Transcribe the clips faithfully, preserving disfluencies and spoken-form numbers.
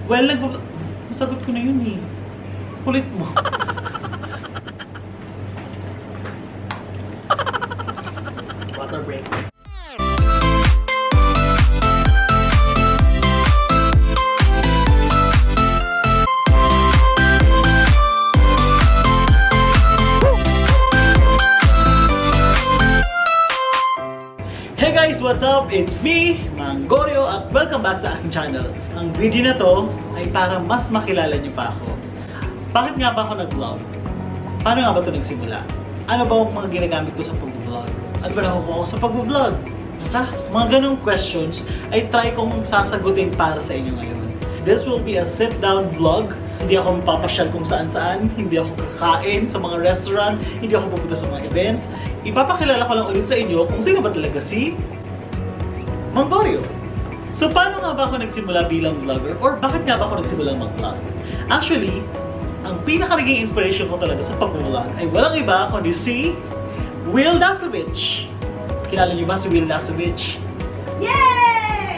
Well, nag masagot ko na yun eh. Kulit mo. Water break. Hey guys, what's up? It's me, Mangorio, at welcome back sa aking channel. Ang video na to ay para mas makilala niyo pa ako. Bakit nga ba ako nag-vlog? Paano nga ba ito nagsimula? Ano ba ang mga ginagamit ko sa pag-vlog? Ano ba nakukuha ko sa pag-vlog? Basta, mga ganong questions ay try kong sasagutin para sa inyo ngayon. This will be a sit-down vlog. Hindi ako mapapasyal kung saan-saan, hindi ako kakain sa mga restaurant, hindi ako pupunta sa mga events. Ipapakilala ko lang ulit sa inyo kung sino ba talaga si Mangorio. So, paano nga ba ako nagsimula bilang vlogger? Or bakit nga ba ako nagsimula mag-vlog? Actually, ang pinaka-naging inspiration ko talaga sa pag-vlog ay walang iba kundi si Will Dasovich. Kilala niyo ba si Will Dasovich? Yay!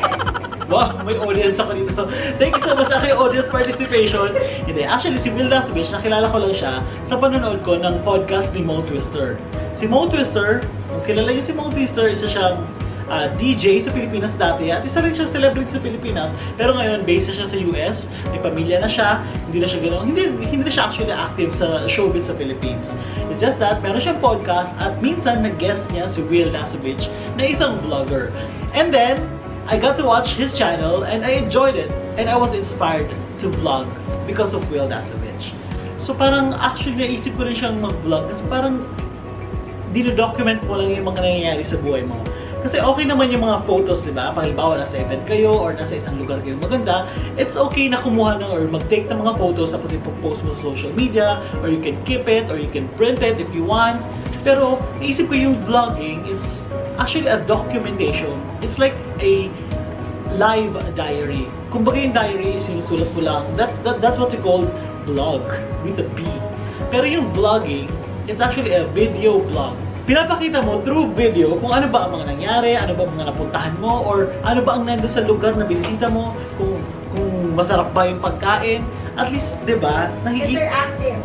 Wow, may audience ako dito. Thank you so much sa aking audience participation. Hindi, actually si Will Dasovich, nakilala ko lang siya sa panonood ko ng podcast ni Mo Twister. Si Mo Twister, kung kilala niyo si Mo Twister, isa siyang uh, D J sa Pilipinas dati at isa rin siyang celebrity sa Pilipinas. Pero ngayon, based na siya sa U S, may pamilya na siya, hindi na siya gano'n, hindi, hindi na siya actually active sa showbiz sa Philippines. It's just that, meron siyang podcast at minsan nag-guest niya si Will Dasovich na isang vlogger. And then, I got to watch his channel and I enjoyed it. And I was inspired to vlog because of Will Dasovich. So parang actually naisip ko rin siyang mag-vlog kasi parang dino-document mo lang yung mga nangyayari sa buhay mo. Kasi okay naman yung mga photos, di ba? Pag halimbawa nasa event kayo or nasa isang lugar kayo maganda, it's okay na kumuha ng or mag-take ng mga photos tapos ipopost mo sa social media, or you can keep it or you can print it if you want. Pero naisip ko yung vlogging is actually a documentation. It's like a live diary. Kumbaga yung diary, sinusulat mo lang. That, that, that's what you call vlog with a B. Pero yung vlogging, it's actually a video vlog. Pinapakita mo through video kung ano ba ang mga nangyari, ano ba ang mga napuntahan mo, or ano ba ang nandun sa lugar na binisita mo, kung, kung masarap ba yung pagkain. At least, di ba, nakikita... Interactive.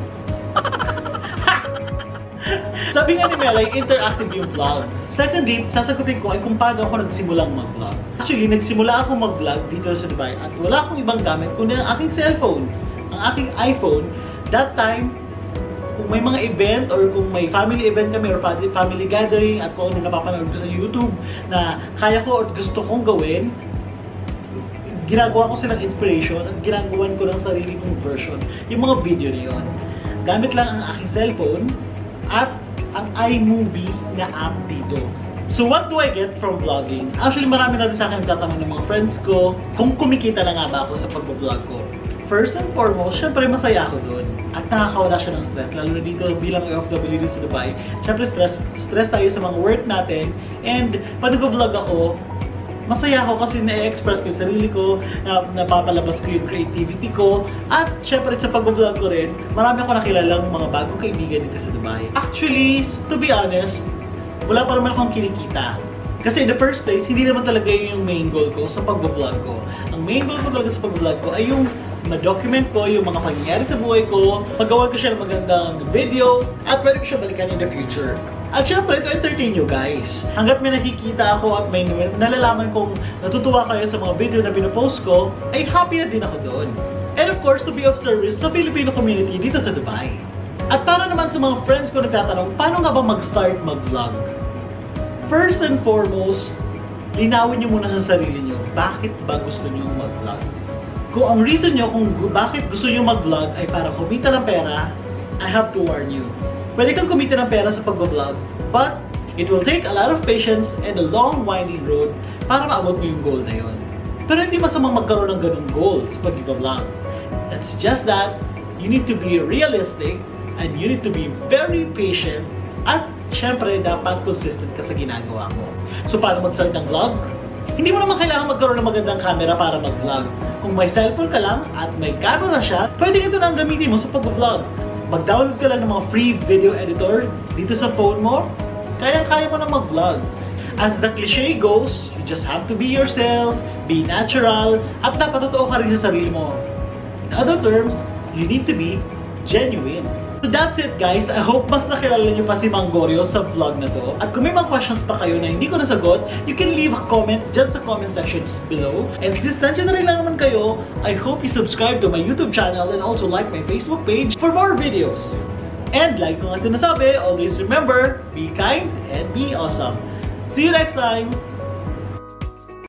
Sabi nga ni Mel, ay interactive yung vlog. Secondly, sasagutin ko ay kung paano ako nagsimulang mag-vlog. Actually, nagsimula ako mag-vlog dito sa Dubai at wala akong ibang gamit kundi ang aking cellphone, ang aking iPhone. That time, kung may mga event or kung may family event kami or family gathering at kung ano napapanood ko sa YouTube na kaya ko at gusto kong gawin, ginagawa ko silang inspiration at ginagawan ko ng sarili kong version yung mga video na yun. Gamit lang ang aking cellphone at ang iMovie na app dito. So what do I get from vlogging? Actually, marami na rin sa akin nagtatanong ng mga friends ko kung kumikita na nga ba ako sa pag-vlog ko. First and foremost, syempre masaya ako doon. At nakakawala siya ng stress, lalo na dito bilang O F W dito sa Dubai. Syempre stress, stress tayo sa mga work natin. And pag nag-vlog ako, masaya ako kasi na-express ko yung sarili ko, na, napapalabas ko yung creativity ko, at syempre sa pag-vlog ko rin, marami ako nakilalang mga bagong kaibigan dito sa Dubai. Actually, to be honest, wala pa naman akong kinikita. Kasi in the first place, hindi naman talaga yung main goal ko sa pag-vlog ko. Ang main goal ko talaga sa pag-vlog ko ay yung ma-document ko yung mga pangyayari sa buhay ko, magawa ko siya ng magandang video, at pwede ko siya balikan in the future. At syempre, ito entertain nyo guys. Hanggat may nakikita ako at may nalalaman kong natutuwa kayo sa mga video na pinopost ko, ay happy na din ako doon. And of course, to be of service sa Filipino community dito sa Dubai. At para naman sa mga friends ko nagtatanong, paano nga ba mag-start mag-vlog? First and foremost, linawin nyo muna sa sarili nyo, bakit ba gusto nyo mag-vlog? Kung ang reason nyo kung bakit gusto nyo mag-vlog ay para kumita ng pera, I have to warn you. Pwede kang kumita ng pera sa pag-vlog, but it will take a lot of patience and a long winding road para maabot mo yung goal na yun. Pero hindi masamang magkaroon ng ganung goal sa pag-vlog. It's just that you need to be realistic and you need to be very patient at syempre dapat consistent ka sa ginagawa mo. So paano mag-start ng vlog? Hindi mo naman kailangan magkaroon ng magandang camera para mag-vlog. Kung may cellphone ka lang at may camera siya, pwede ito na ang gamitin mo sa pag-vlog. Mag-download ka lang ng mga free video editor dito sa phone mo, kaya-kaya mo na mag-vlog. As the cliche goes, You just have to be yourself, be natural, at dapat totoo ka rin sa sarili mo. In other terms, you need to be genuine. So that's it guys. I hope mas nakilala niyo pa si Manggorio sa vlog na to. At kung may mga questions pa kayo na hindi ko nasagot, you can leave a comment just sa comment sections below. And since nandiyan na rin lang naman kayo, I hope you subscribe to my YouTube channel and also like my Facebook page for more videos. And like ko nga sinasabi, always remember, be kind and be awesome. See you next time!